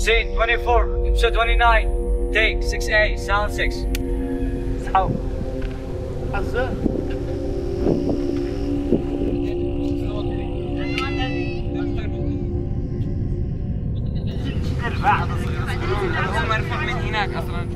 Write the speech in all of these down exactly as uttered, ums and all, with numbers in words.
Scene twenty-four, episode twenty-nine, take six A, sound six. اصحوا. عزة. هم مرفوع من هناك اصلا.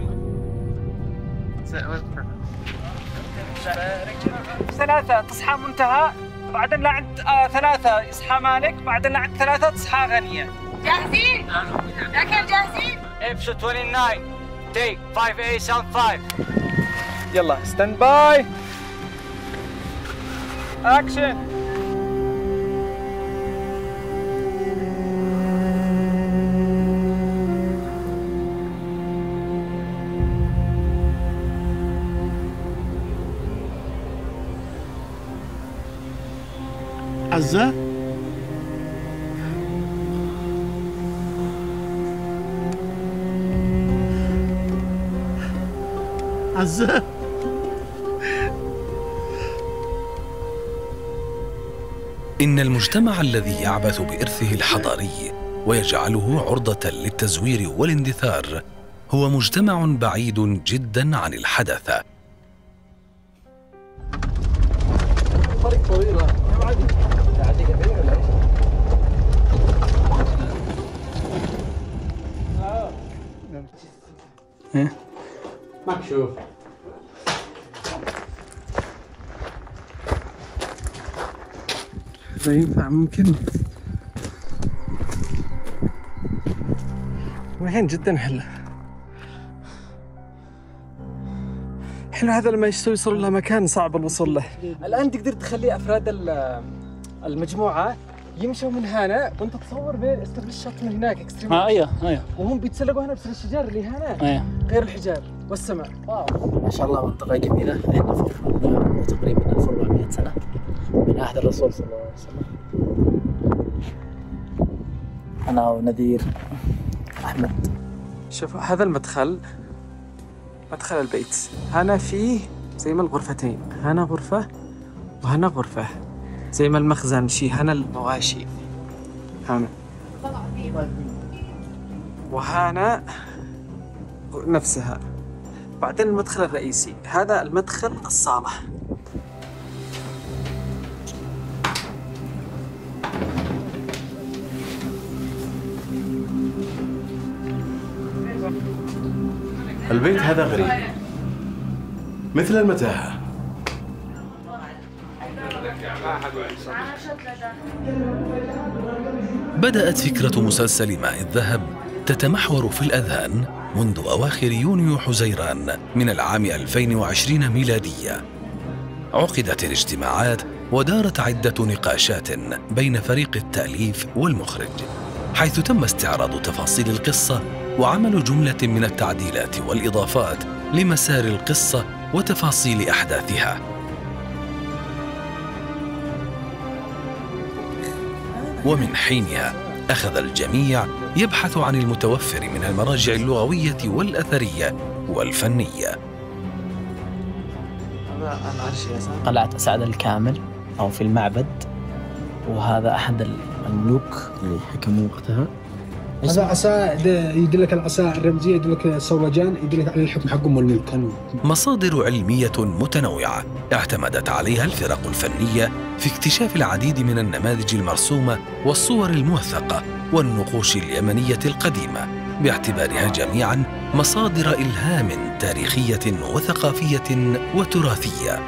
ثلاثة تصحى منتهى، بعدين لعند آه ثلاثة يصحى مالك، بعدين لعند ثلاثة تصحى غنية. جاهزين؟ لكن جاهزين؟ episode twenty-nine, take five A, sound five. يلا stand by. action. عزة. عزة. إن المجتمع الذي يعبث بإرثه الحضاري ويجعله عرضة للتزوير والاندثار هو مجتمع بعيد جدا عن الحدث. طريق طويلة يا عادي عادي قبل ولا ايش؟ اه ايه مكشوف. إذا ينفع ممكن. وين جدا حلو. حلو هذا لما يستوي يصير له مكان صعب الوصول له. الآن تقدر تخلي أفراد المجموعة يمشوا من هنا وأنت تصور بين استبلشات من هناك اكستريم. اه ايوه ايوه. وهم بيتسلقوا هنا بسبب الشجار اللي هنا. ايوه. غير الحجار والسماء. واو. ما شاء الله منطقة جميلة، احنا فوق تقريبا ألف وأربعمئة سنة من عهد الرسول صلى الله عليه وسلم. أنا ونذير أحمد. شوفوا هذا المدخل، مدخل البيت. هنا فيه زي ما الغرفتين، هنا غرفة وهنا غرفة، زي ما المخزن شي، هنا المواشي هنا، وهنا نفسها. بعدين المدخل الرئيسي، هذا المدخل الصالة. البيت هذا غريب مثل المتاهة. بدأت فكرة مسلسل ماء الذهب تتمحور في الأذهان منذ أواخر يونيو حزيران من العام ألفين وعشرين ميلادية. عقدت الاجتماعات ودارت عدة نقاشات بين فريق التأليف والمخرج، حيث تم استعراض تفاصيل القصة وعمل جملة من التعديلات والإضافات لمسار القصة وتفاصيل أحداثها. ومن حينها أخذ الجميع يبحث عن المتوفر من المراجع اللغوية والأثرية والفنية. قلعة أسعد الكامل أو في المعبد، وهذا أحد الملوك اللي حكموا وقتها. هذا عصا يدلك العصا الرمزية، يدلك الصولجان، يدلك على الحكم حقهم والملك كانوا. مصادر علمية متنوعة اعتمدت عليها الفرق الفنية في اكتشاف العديد من النماذج المرسومة والصور الموثقة والنقوش اليمنية القديمة، باعتبارها جميعاً مصادر إلهام تاريخية وثقافية وتراثية.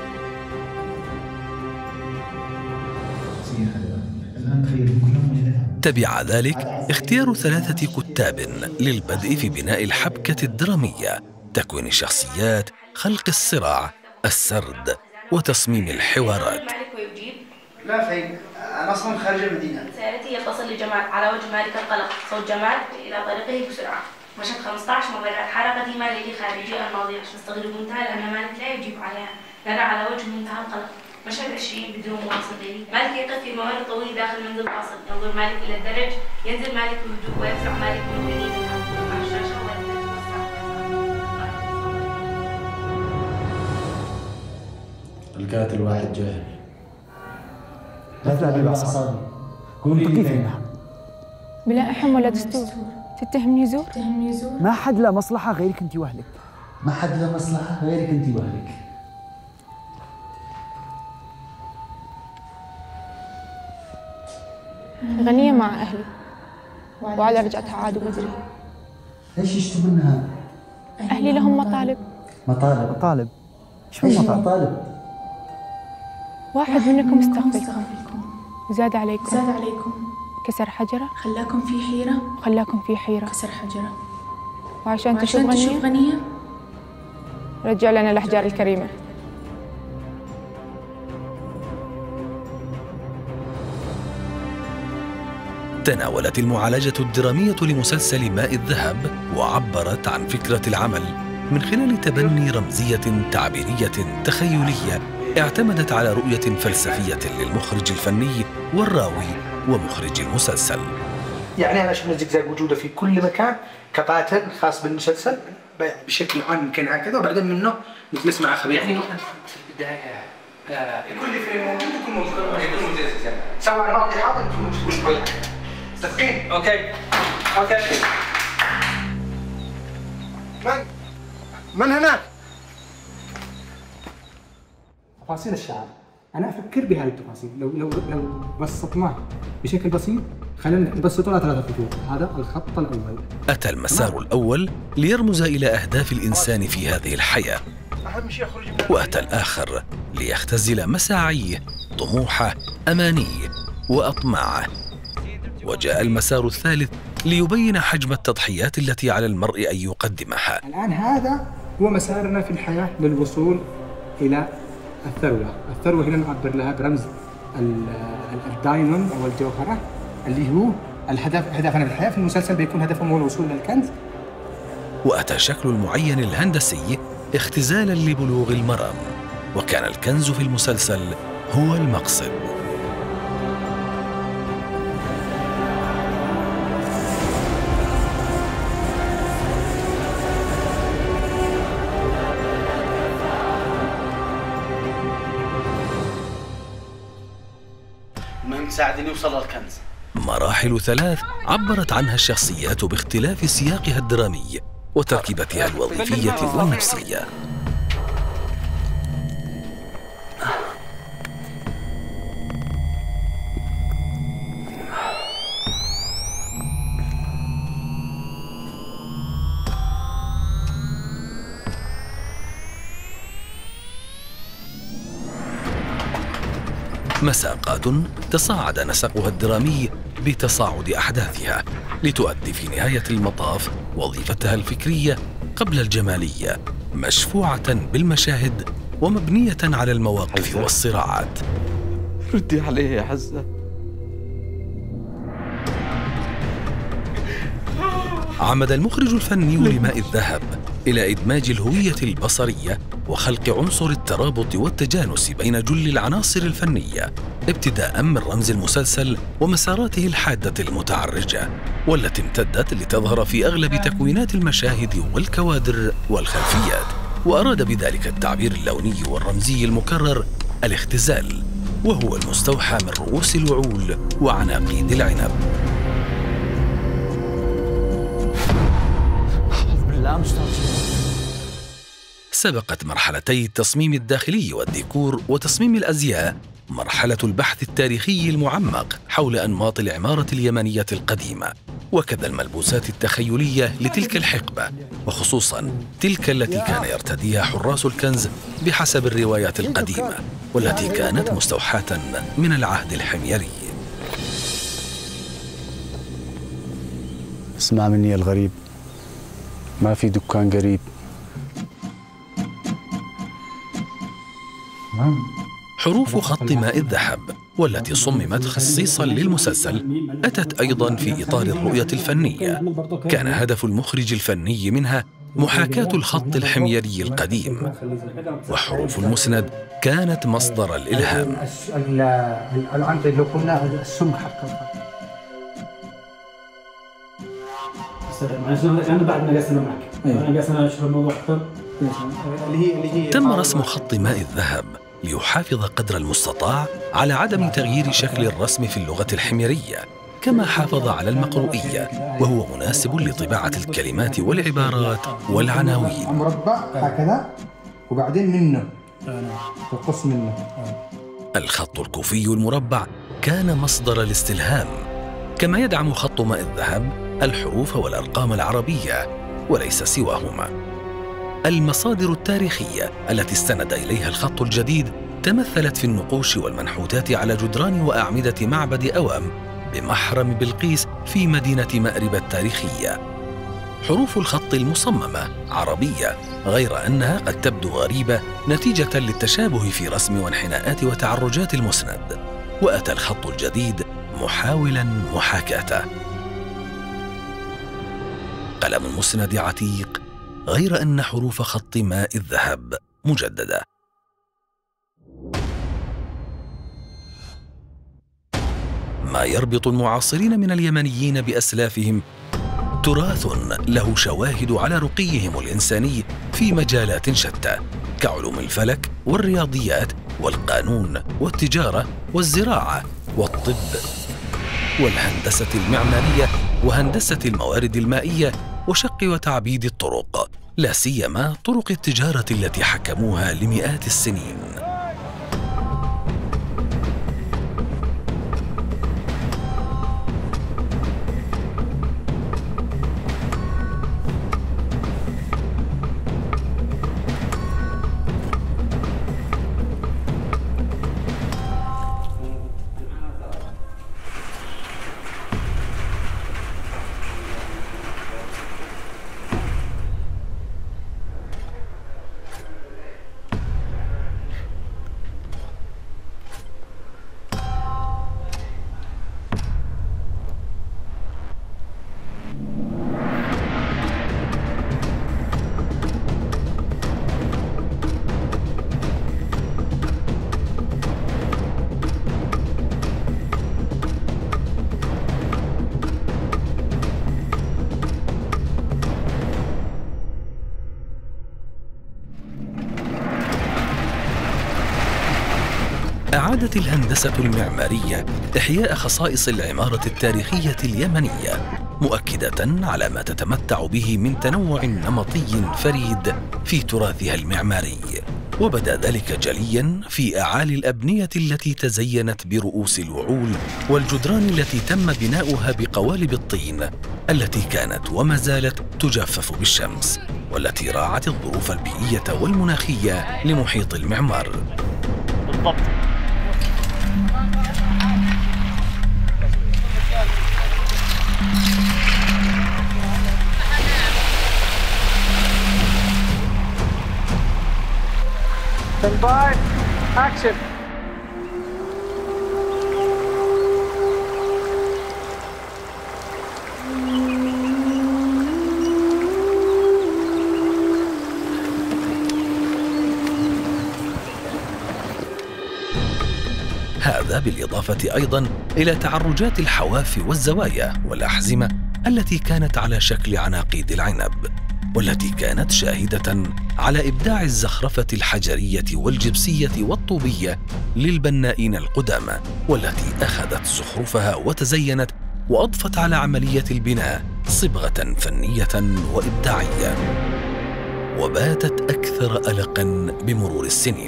تبع ذلك اختيار ثلاثة كتاب للبدء في بناء الحبكة الدرامية، تكوين الشخصيات، خلق الصراع، السرد، وتصميم الحوارات. لا فين، أنا أصلاً خارج المدينة. سيأتي يتصل لجمال على وجه مالك القلق، صوت جمال إلى طريقه بسرعة. مشهد خمسة عشر مبررات حركة مالك خارجي الماضي عشان نستغل المنتهى لأن مالك لا يجيب عليها، لنا على وجه منتهى القلق. مشهد عشرين بدون مواصل غيري، مالك يقف في ممر طويل داخل منزل فاصل، ينظر مالك إلى الدرج، ينزل مالك بهدوء ويفزع مالك من جنينها على الشاشة ويتوسع. القاتل واحد جاهل. لا تلعب بالأعصاب. قولي لي فين؟ بلا أحم ولا دستور، تتهمني زور؟ تتهمني زور؟ ما حد له مصلحة غيرك أنت وأهلك. ما حد له مصلحة غيرك أنت وأهلك. غنية مع أهلي وعلى رجعتها عادوا بدري. ليش يشتوا منها؟ أهلي لهم مطالب. مطالب؟ مطالب؟ شو مطالب؟ واحد منكم استغفلكم وزاد عليكم. زاد عليكم. كسر حجرة. خلاكم في حيرة. وخلاكم في حيرة. كسر حجرة. وعشان, وعشان تشوف غنية. تشوف غنية. رجع لنا الأحجار الكريمة. تناولت المعالجة الدرامية لمسلسل ماء الذهب وعبرت عن فكرة العمل من خلال تبني رمزية تعبيرية تخيلية اعتمدت على رؤية فلسفية للمخرج الفني والراوي ومخرج المسلسل. يعني أنا أشوف الزقزاق وجوده في كل مكان كباترن خاص بالمسلسل بشكل عام يمكن هكذا، وبعدين منه نجلس مع خبير. يعني في البداية كل فريم موجود يكون موجود سواء ماضي حاضر يكون موجود شوي. متفقين؟ اوكي اوكي. من؟ من هناك؟ تفاصيل الشعر انا افكر بهذه التفاصيل، لو لو لو بسطناه بشكل بسيط خلينا نبسطه على ثلاثة خطوط. هذا الخط الاول. أتى المسار الأول ليرمز إلى أهداف الإنسان في هذه الحياة، وأتى الآخر ليختزل مساعيه، طموحه، أمانيه وأطماعه. وجاء المسار الثالث ليبين حجم التضحيات التي على المرء أن يقدمها. الآن هذا هو مسارنا في الحياة للوصول إلى الثروة. الثروة هنا نعبر لها برمز الدايموند أو الجوهرة اللي هو الهدف. هدفنا في الحياة في المسلسل بيكون هدفهم هو الوصول للكنز. وأتى شكل المعين الهندسي اختزالا لبلوغ المرام، وكان الكنز في المسلسل هو المقصد. المهم تساعدني يوصل للكنز. مراحل ثلاث عبرت عنها الشخصيات باختلاف سياقها الدرامي وتركيبتها الوظيفية والنفسية. مساقات تصاعد نسقها الدرامي بتصاعد أحداثها لتؤدي في نهاية المطاف وظيفتها الفكرية قبل الجمالية، مشفوعة بالمشاهد ومبنية على المواقف والصراعات. ردي عليه يا حزة. عمد المخرج الفني لماء الذهب إلى إدماج الهوية البصرية وخلق عنصر الترابط والتجانس بين جل العناصر الفنية، ابتداء من رمز المسلسل ومساراته الحادة المتعرجة والتي امتدت لتظهر في أغلب تكوينات المشاهد والكوادر والخلفيات. وأراد بذلك التعبير اللوني والرمزي المكرر الاختزال، وهو المستوحى من رؤوس الوعول وعناقيد العنب. سبقت مرحلتي التصميم الداخلي والديكور وتصميم الأزياء مرحلة البحث التاريخي المعمق حول أنماط العمارة اليمنية القديمة، وكذا الملبوسات التخيلية لتلك الحقبة، وخصوصاً تلك التي كان يرتديها حراس الكنز بحسب الروايات القديمة، والتي كانت مستوحاة من العهد الحميري. اسمع مني يا الغريب، ما في دكان قريب. حروف خط ماء الذهب والتي صممت خصيصا للمسلسل أتت أيضا في إطار الرؤية الفنية. كان هدف المخرج الفني منها محاكاة الخط الحميري القديم، وحروف المسند كانت مصدر الإلهام. العنطي لو قلنا السمك حق الخط. أنا بعد ما قاسنا معك، أنا قاسنا أشوف الموضوع أكثر. تم رسم خط ماء الذهب ليحافظ قدر المستطاع على عدم تغيير شكل الرسم في اللغة الحميرية، كما حافظ على المقروئية وهو مناسب لطباعة الكلمات والعبارات والعناوين. مربع هكذا وبعدين منه تقص منه. الخط الكوفي المربع كان مصدر الاستلهام، كما يدعم خط ماء الذهب الحروف والأرقام العربية وليس سواهما. المصادر التاريخية التي استند إليها الخط الجديد تمثلت في النقوش والمنحوتات على جدران وأعمدة معبد أوام بمحرم بلقيس في مدينة مأرب التاريخية. حروف الخط المصممة عربية، غير أنها قد تبدو غريبة نتيجة للتشابه في رسم وانحناءات وتعرجات المسند، وأتى الخط الجديد محاولاً محاكاته. قلم المسند عتيق، غير أن حروف خط ماء الذهب مجددة. ما يربط المعاصرين من اليمنيين بأسلافهم تراث له شواهد على رقيهم الإنساني في مجالات شتى كعلوم الفلك والرياضيات والقانون والتجارة والزراعة والطب والهندسة المعمارية وهندسة الموارد المائية وشق وتعبيد الطرق، لا سيما طرق التجارة التي حكموها لمئات السنين. أعادت الهندسة المعمارية إحياء خصائص العمارة التاريخية اليمنية، مؤكدة على ما تتمتع به من تنوع نمطي فريد في تراثها المعماري، وبدا ذلك جلياً في أعالي الأبنية التي تزينت برؤوس الوعول والجدران التي تم بناؤها بقوالب الطين التي كانت وما زالت تجفف بالشمس، والتي راعت الظروف البيئية والمناخية لمحيط المعمار. بالضبط. Stand by. Action. هذا بالإضافة أيضاً إلى تعرجات الحواف والزوايا والأحزمة التي كانت على شكل عناقيد العنب، والتي كانت شاهدة على إبداع الزخرفة الحجرية والجبسية والطوبية للبنائين القدامى، والتي أخذت زخرفها وتزينت وأضفت على عملية البناء صبغة فنية وإبداعية، وباتت أكثر ألقاً بمرور السنين.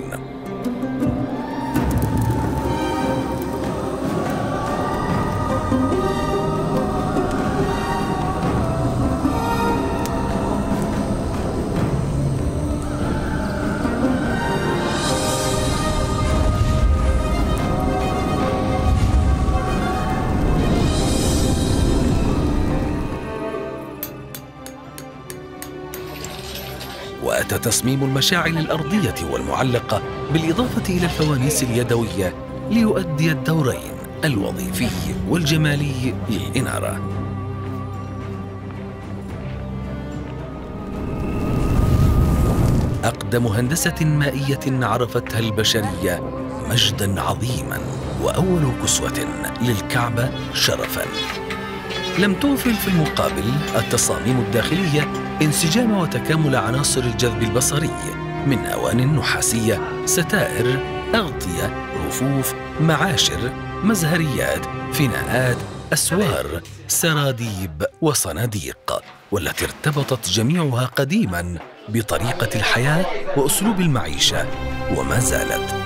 وأتى تصميم المشاعل الأرضية والمعلقة بالإضافة إلى الفوانيس اليدوية ليؤدي الدورين الوظيفي والجمالي للإنارة. أقدم هندسة مائية عرفتها البشرية مجداً عظيماً، وأول كسوة للكعبة شرفاً. لم تغفل في المقابل التصاميم الداخلية انسجام وتكامل عناصر الجذب البصري من أواني نحاسية، ستائر، أغطية، رفوف، معاشر، مزهريات، فناءات، أسوار، سراديب وصناديق، والتي ارتبطت جميعها قديماً بطريقة الحياة وأسلوب المعيشة وما زالت.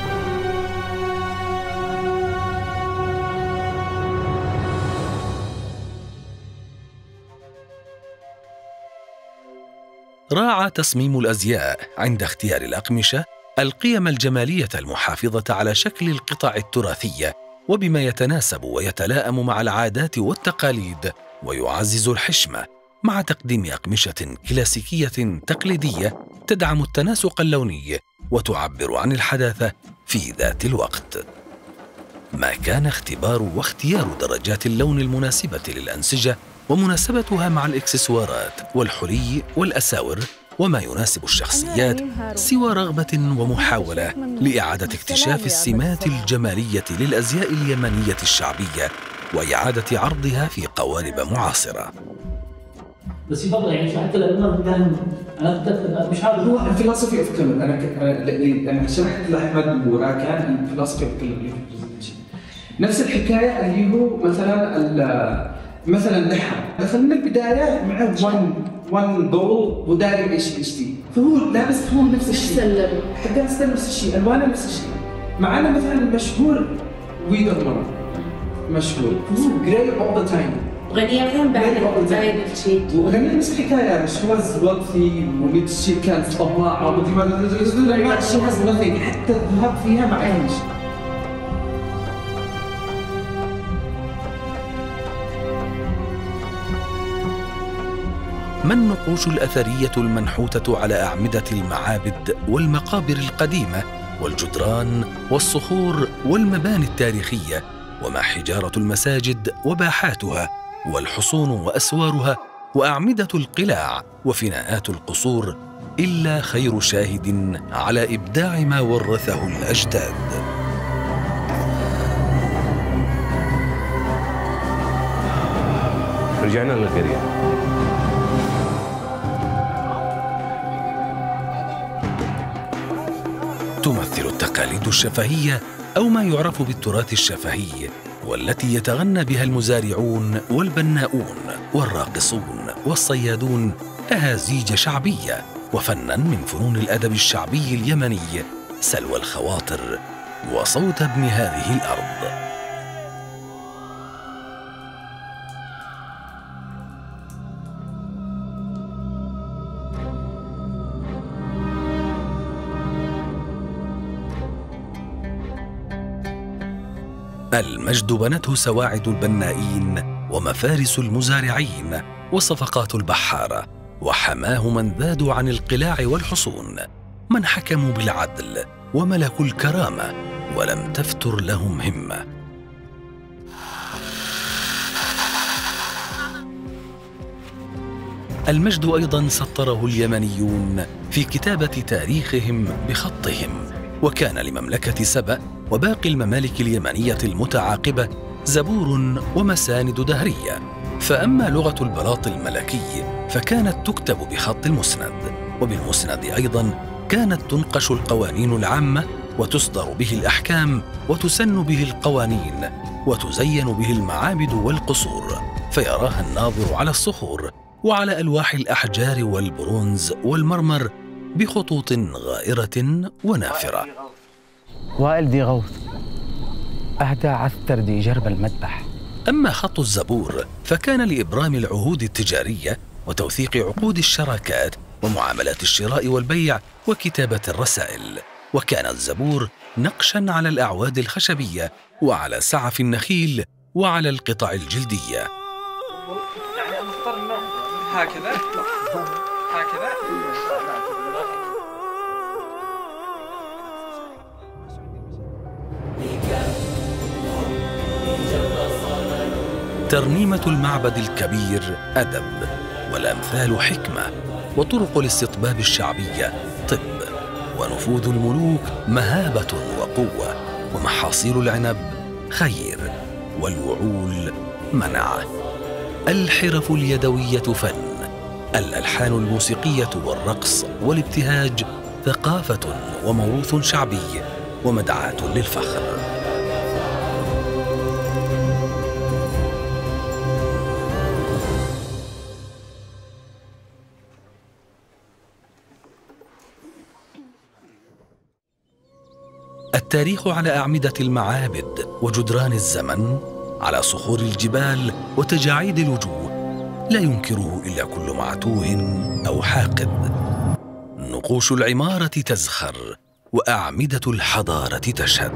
راعى تصميم الأزياء عند اختيار الأقمشة القيم الجمالية المحافظة على شكل القطع التراثية وبما يتناسب ويتلائم مع العادات والتقاليد ويعزز الحشمة، مع تقديم أقمشة كلاسيكية تقليدية تدعم التناسق اللوني وتعبر عن الحداثة في ذات الوقت. ما كان اختبار واختيار درجات اللون المناسبة للأنسجة ومناسبتها مع الإكسسوارات والحلي والأساور وما يناسب الشخصيات سوى رغبة ومحاولة لإعادة اكتشاف السمات الجمالية للأزياء اليمنية الشعبية وإعادة عرضها في قوالب معاصرة. بس يفضل يعني حتى الألوان دائما أنا مش عارف هو الفلسفي أفكر أنا أنا شرحت لأحمد البورا كان الفلسفي أفكر نفس الحكاية اللي هو مثلا مثلا نحن مثلا من البداية مع وان وان جول وداري ايش يشتي فهو لابس هو نفس الشيء حتى نفس الشيء ألوانه نفس الشيء. معنا مثلا مشهور ويدر مرة مشهور هو جراي all the time غنية مثلا بعد بعد الشيء وغنية نفس الحكاية مش هو wealthy وميت الشيء كانت طباعة ودي ما ما الشيء has nothing حتى الذهب فيها مع ايش. ما النقوش الأثرية المنحوتة على أعمدة المعابد والمقابر القديمة والجدران والصخور والمباني التاريخية، وما حجارة المساجد وباحاتها والحصون وأسوارها وأعمدة القلاع وفناءات القصور إلا خير شاهد على إبداع ما ورثه الأجداد. رجعنا للقرية. تمثل التقاليد الشفهية أو ما يعرف بالتراث الشفهي، والتي يتغنى بها المزارعون والبناؤون والراقصون والصيادون أهازيج شعبية وفناً من فنون الأدب الشعبي اليمني سلوى الخواطر وصوت ابن هذه الأرض. المجد بنته سواعد البنائين ومفارس المزارعين وصفقات البحارة، وحماه من ذادوا عن القلاع والحصون، من حكموا بالعدل وملكوا الكرامة ولم تفتر لهم همة. المجد أيضاً سطره اليمنيون في كتابة تاريخهم بخطهم، وكان لمملكة سبأ وباقي الممالك اليمنية المتعاقبة زبور ومساند دهرية. فأما لغة البلاط الملكي فكانت تكتب بخط المسند، وبالمسند أيضاً كانت تنقش القوانين العامة وتصدر به الأحكام وتسن به القوانين وتزين به المعابد والقصور، فيراها الناظر على الصخور وعلى ألواح الأحجار والبرونز والمرمر بخطوط غائرة ونافرة. وائل دي غوث أهدى عثر دي جرب المذبح. أما خط الزبور فكان لإبرام العهود التجارية وتوثيق عقود الشراكات ومعاملات الشراء والبيع وكتابة الرسائل، وكان الزبور نقشاً على الأعواد الخشبية وعلى سعف النخيل وعلى القطع الجلدية. يعني مضطر هكذا هكذا ترنيمة المعبد الكبير أدب، والأمثال حكمة، وطرق الاستطباب الشعبية طب، ونفوذ الملوك مهابة وقوة، ومحاصيل العنب خير، والوعول منع. الحرف اليدوية فن، الألحان الموسيقية والرقص والابتهاج ثقافة وموروث شعبي ومدعاة للفخر. التاريخ على أعمدة المعابد وجدران الزمن، على صخور الجبال وتجاعيد الوجوه، لا ينكره إلا كل معتوه أو حاقد. نقوش العمارة تزخر وأعمدة الحضارة تشهد.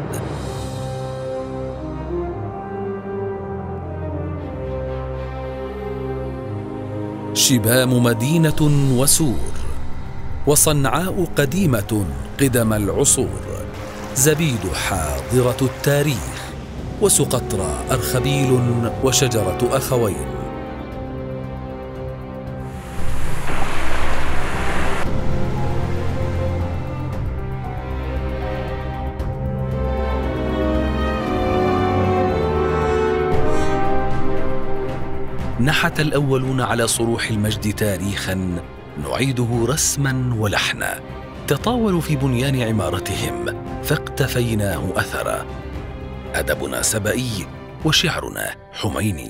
شبام مدينة وسور، وصنعاء قديمة قدم العصور، زبيد حاضرة التاريخ، وسقطرى أرخبيل وشجرة أخوين. نحت الأولون على صروح المجد تاريخاً نعيده رسماً ولحناً، تطاولوا في بنيان عمارتهم فاقتفيناه أثراً. أدبنا سبئي وشعرنا حميني.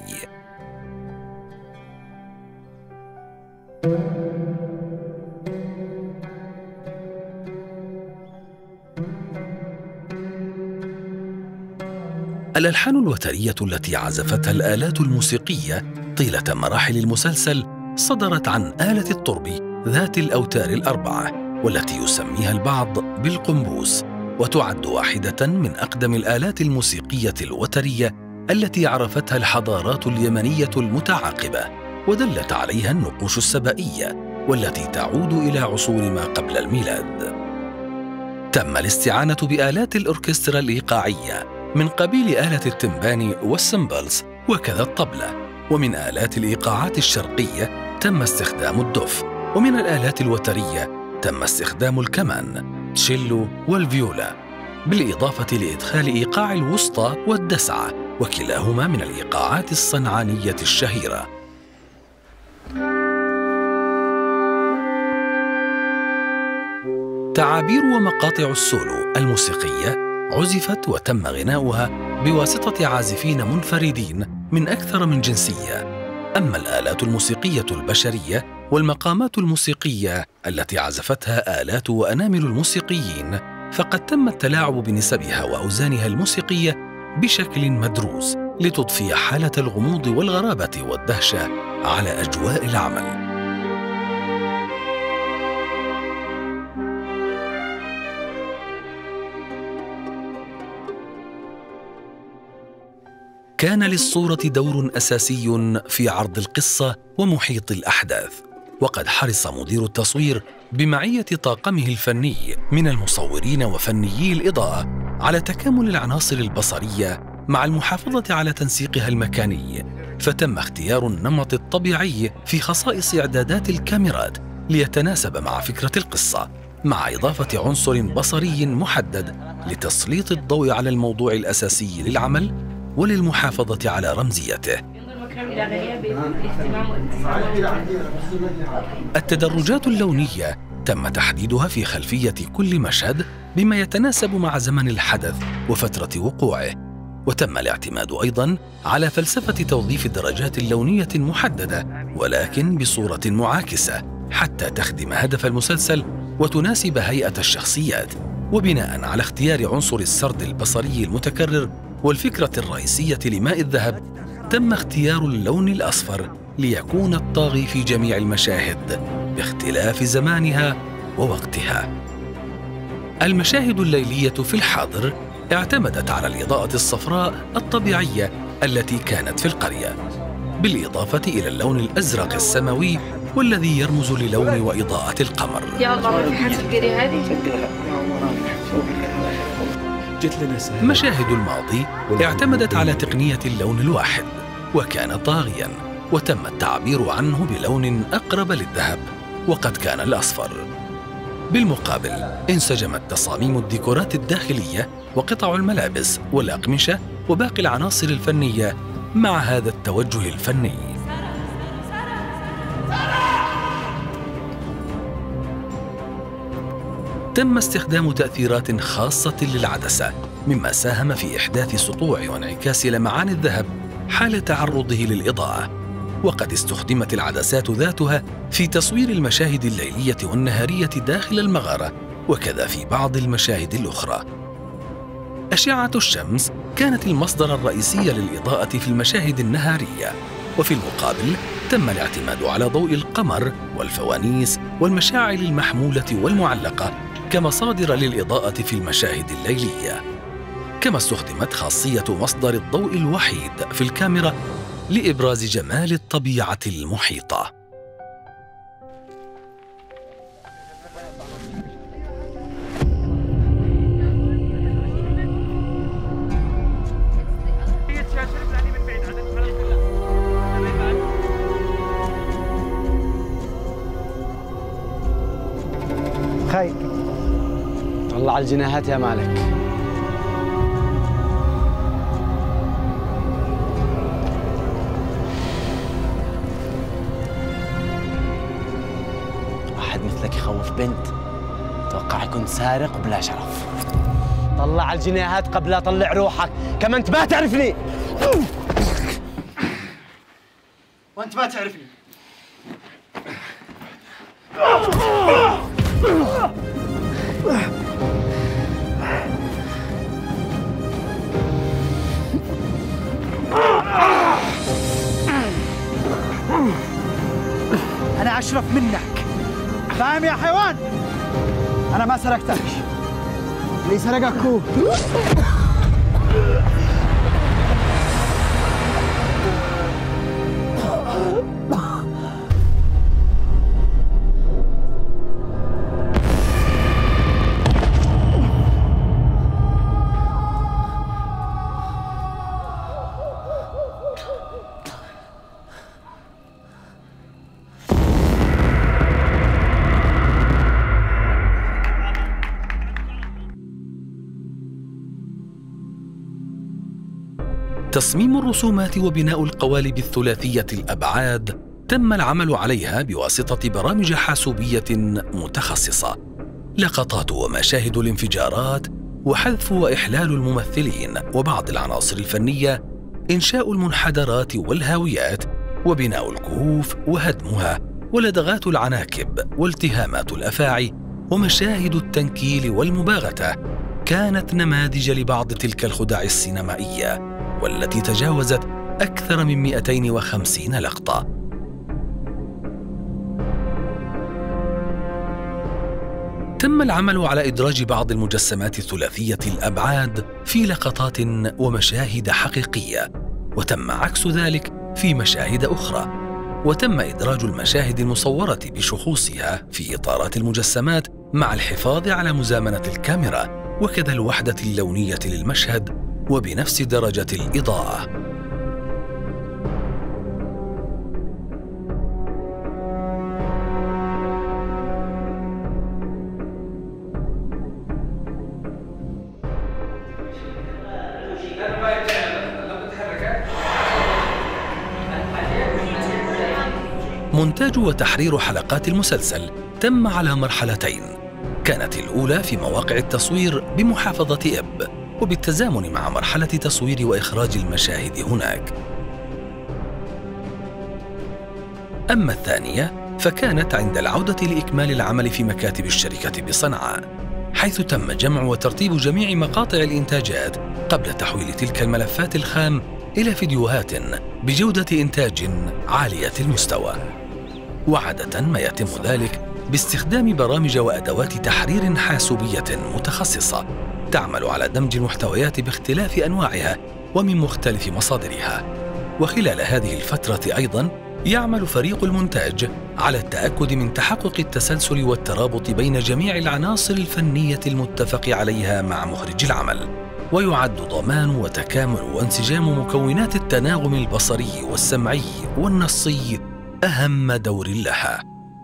الألحان الوترية التي عزفتها الآلات الموسيقية طيلة مراحل المسلسل صدرت عن آلة الطرب ذات الأوتار الأربعة، والتي يسميها البعض بالقنبوس، وتعد واحدة من أقدم الآلات الموسيقية الوترية التي عرفتها الحضارات اليمنية المتعاقبة، ودلت عليها النقوش السبئية والتي تعود إلى عصور ما قبل الميلاد. تم الاستعانة بآلات الأوركسترا الإيقاعية من قبيل آلة التنباني والسمبلز وكذا الطبلة، ومن آلات الإيقاعات الشرقية تم استخدام الدف، ومن الآلات الوترية تم استخدام الكمان، تشيلو والفيولا، بالإضافة لإدخال إيقاع الوسطى والدسعة، وكلاهما من الإيقاعات الصنعانية الشهيرة. تعابير ومقاطع السولو الموسيقية عزفت وتم غناؤها بواسطة عازفين منفردين من أكثر من جنسية. أما الآلات الموسيقية البشرية والمقامات الموسيقية التي عزفتها آلات وأنامل الموسيقيين فقد تم التلاعب بنسبها وأوزانها الموسيقية بشكل مدروس لتضفي حالة الغموض والغرابة والدهشة على أجواء العمل. كان للصورة دور أساسي في عرض القصة ومحيط الأحداث، وقد حرص مدير التصوير بمعية طاقمه الفني من المصورين وفنيي الإضاءة على تكامل العناصر البصرية مع المحافظة على تنسيقها المكاني، فتم اختيار النمط الطبيعي في خصائص إعدادات الكاميرات ليتناسب مع فكرة القصة، مع إضافة عنصر بصري محدد لتسليط الضوء على الموضوع الأساسي للعمل وللمحافظة على رمزيته. التدرجات اللونية تم تحديدها في خلفية كل مشهد بما يتناسب مع زمن الحدث وفترة وقوعه، وتم الاعتماد أيضاً على فلسفة توظيف درجات لونية محددة ولكن بصورة معاكسة حتى تخدم هدف المسلسل وتناسب هيئة الشخصيات، وبناءً على اختيار عنصر السرد البصري المتكرر والفكرة الرئيسية لماء الذهب تم اختيار اللون الأصفر ليكون الطاغي في جميع المشاهد باختلاف زمانها ووقتها. المشاهد الليلية في الحاضر اعتمدت على الإضاءة الصفراء الطبيعية التي كانت في القرية، بالإضافة إلى اللون الأزرق السماوي والذي يرمز للون وإضاءة القمر. يا الله ما في حد في القرية هذه؟ مشاهد الماضي اعتمدت على تقنية اللون الواحد وكان طاغياً، وتم التعبير عنه بلون أقرب للذهب وقد كان الأصفر. بالمقابل انسجمت تصاميم الديكورات الداخلية وقطع الملابس والأقمشة وباقي العناصر الفنية مع هذا التوجه الفني. تم استخدام تأثيرات خاصة للعدسة مما ساهم في إحداث سطوع وانعكاس لمعان الذهب حال تعرضه للإضاءة، وقد استخدمت العدسات ذاتها في تصوير المشاهد الليلية والنهارية داخل المغارة وكذا في بعض المشاهد الأخرى. أشعة الشمس كانت المصدر الرئيسي للإضاءة في المشاهد النهارية، وفي المقابل تم الاعتماد على ضوء القمر والفوانيس والمشاعل المحمولة والمعلقة كمصادر للإضاءة في المشاهد الليلية. كما استخدمت خاصية مصدر الضوء الوحيد في الكاميرا لإبراز جمال الطبيعة المحيطة. خير، طلع الجناحات يا مالك. واحد مثلك يخوف بنت، توقع يكون سارق وبلا شرف. طلع الجناحات قبل لا اطلع روحك، كما انت ما تعرفني. وانت ما تعرفني. أنا أشرف منك، فاهم يا حيوان؟ أنا ما سرقتك، اللي سرقك هو. تصميم الرسومات وبناء القوالب الثلاثية الأبعاد تم العمل عليها بواسطة برامج حاسوبية متخصصة. لقطات ومشاهد الانفجارات وحذف وإحلال الممثلين وبعض العناصر الفنية، إنشاء المنحدرات والهاويات وبناء الكهوف وهدمها ولدغات العناكب والتهامات الأفاعي ومشاهد التنكيل والمباغتة كانت نماذج لبعض تلك الخدع السينمائية، والتي تجاوزت أكثر من مئتين وخمسين لقطة. تم العمل على إدراج بعض المجسمات الثلاثية الأبعاد في لقطات ومشاهد حقيقية، وتم عكس ذلك في مشاهد أخرى، وتم إدراج المشاهد المصورة بشخوصها في إطارات المجسمات مع الحفاظ على مزامنة الكاميرا وكذا الوحدة اللونية للمشهد وبنفس درجة الإضاءة. مونتاج وتحرير حلقات المسلسل تم على مرحلتين، كانت الأولى في مواقع التصوير بمحافظة إب وبالتزامن مع مرحلة تصوير وإخراج المشاهد هناك. أما الثانية فكانت عند العودة لإكمال العمل في مكاتب الشركة بصنعاء، حيث تم جمع وترتيب جميع مقاطع الإنتاجات قبل تحويل تلك الملفات الخام إلى فيديوهات بجودة إنتاج عالية المستوى. وعادة ما يتم ذلك باستخدام برامج وأدوات تحرير حاسوبية متخصصة تعمل على دمج المحتويات باختلاف أنواعها ومن مختلف مصادرها. وخلال هذه الفترة أيضاً يعمل فريق المونتاج على التأكد من تحقق التسلسل والترابط بين جميع العناصر الفنية المتفق عليها مع مخرج العمل، ويعد ضمان وتكامل وانسجام مكونات التناغم البصري والسمعي والنصي أهم دور لها.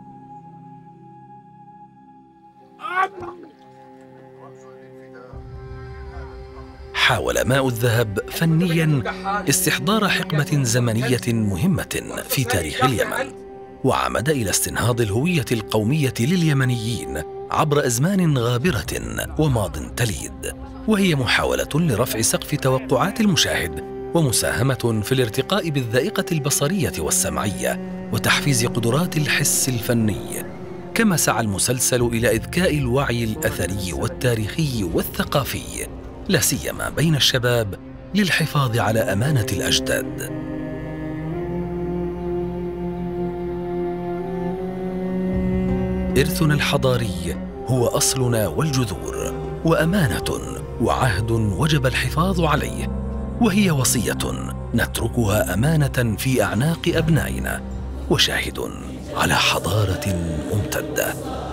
حاول ماء الذهب فنياً استحضار حقبة زمنية مهمة في تاريخ اليمن، وعمد إلى استنهاض الهوية القومية لليمنيين عبر أزمان غابرة وماضٍ تليد، وهي محاولة لرفع سقف توقعات المشاهد ومساهمة في الارتقاء بالذائقة البصرية والسمعية وتحفيز قدرات الحس الفني. كما سعى المسلسل إلى إذكاء الوعي الأثري والتاريخي والثقافي لا سيما بين الشباب للحفاظ على أمانة الأجداد. إرثنا الحضاري هو أصلنا والجذور، وأمانة وعهد وجب الحفاظ عليه، وهي وصية نتركها أمانة في أعناق أبنائنا، وشاهد على حضارة ممتدة.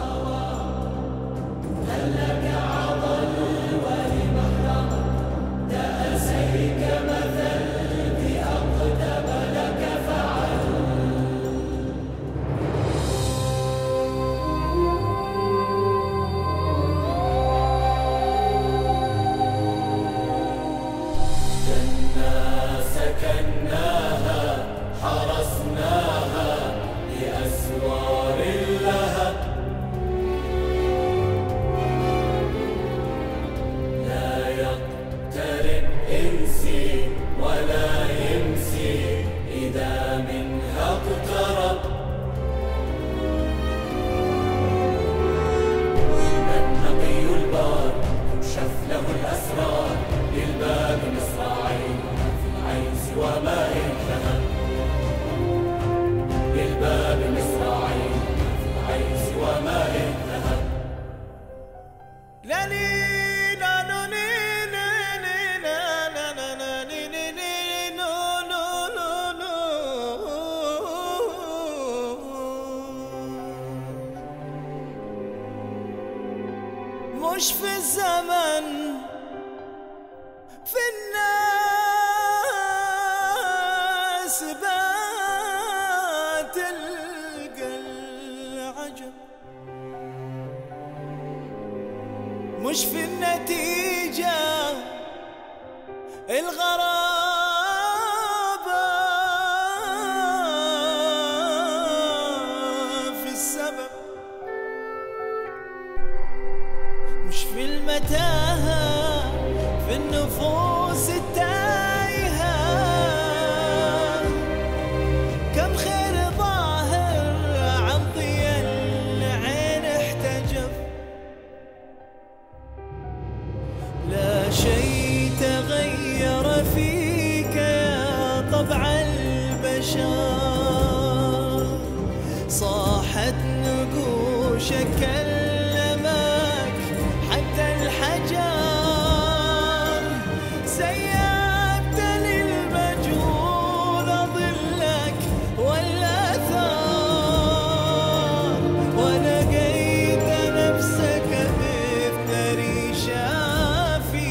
مش في الزمن، في الناس بات تلقى العجب، مش في النتيجة الغرابة، في السبب، مش في المتاهة، في النفوس التايهة. كم خير ظاهر عن ضياء العين احتجب، لا شيء تغير فيك يا طبع البشر. صاحت نقوشك الحجر، سيبت للمجهول ظلك والأثار، ولقيت نفسك مثل ريشة في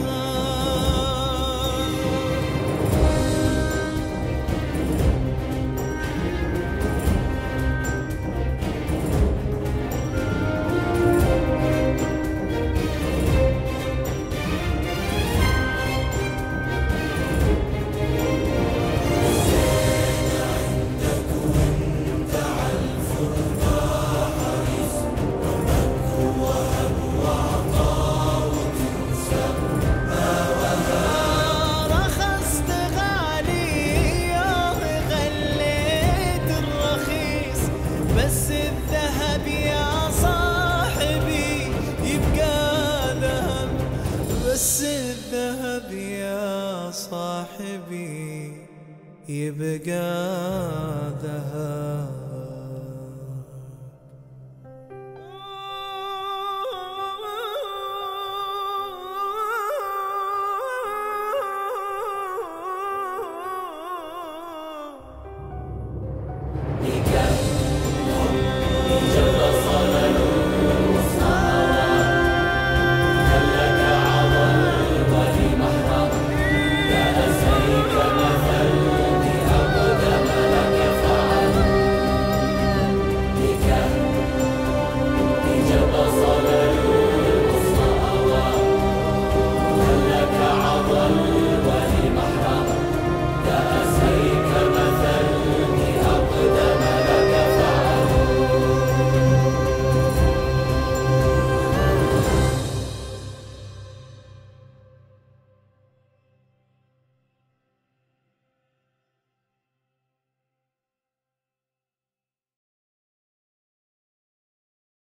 مهار. بس الذهب يا صاحبي يبقى ذهب، بس الذهب يا صاحبي يبقى ذهب.